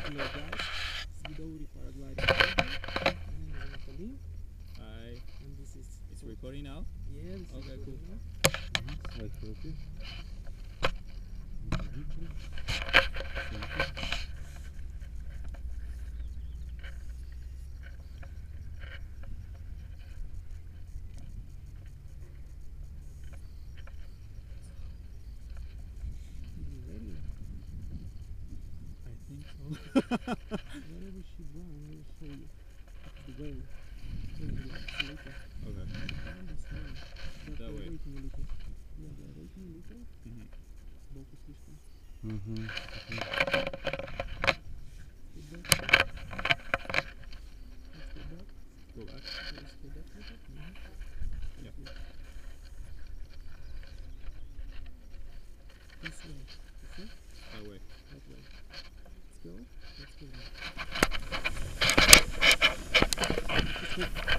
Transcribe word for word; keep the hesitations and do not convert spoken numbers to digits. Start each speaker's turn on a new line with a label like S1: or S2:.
S1: Hello guys, it's Vidauri paragliding video. My name is Anatoly.
S2: Hi.
S1: And this is...
S2: It's recording now?
S1: Yeah, this
S2: okay,
S1: is
S2: cool.
S1: now.
S3: Mm-hmm. Right, okay.
S1: You ready?
S2: I think so.
S1: Wherever she run, I will show you the way. Show you the later.
S2: Okay.
S1: Down this way. But
S2: That way.
S1: wait a little. Yeah, yeah, wait a little.
S2: Mm-hmm.
S1: Сбоку слишком.
S3: Mm-hmm.
S1: Step back. Let's go back.
S2: Go back.
S1: Let's go back a little. Mm-hmm.
S2: Yep.
S1: Good. This way. You see?
S2: That way.
S1: That way. Let's go. Let's go. Let's go.